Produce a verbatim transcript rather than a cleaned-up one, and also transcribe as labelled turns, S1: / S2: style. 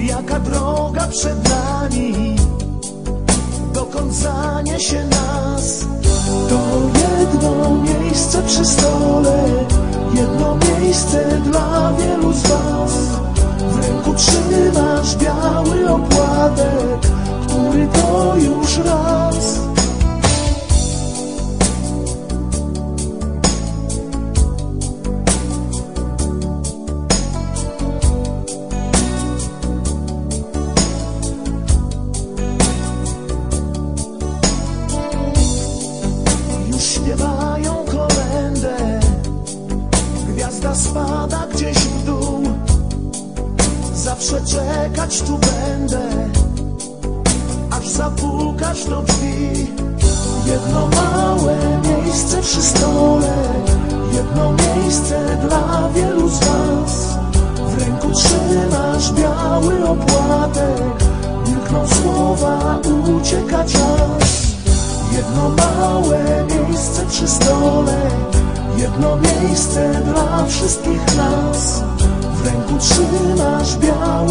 S1: jaka droga przed nami, dokąd zaniesie nas. To jedno miejsce przy stole, jedno miejsce dla wielu z was. W ręku trzymasz biały opłatek, który to już raz. Już śpiewają kolędę, gwiazda spada gdzieś w dół. Zawsze czekać tu będę, aż zapukasz do drzwi. Jedno małe miejsce przy stole, jedno miejsce dla wielu z was. W ręku trzymasz biały opłatek, milkną słowa, ucieka czas. Jedno małe miejsce przy stole, jedno miejsce dla wszystkich nas. W ręku trzymasz biały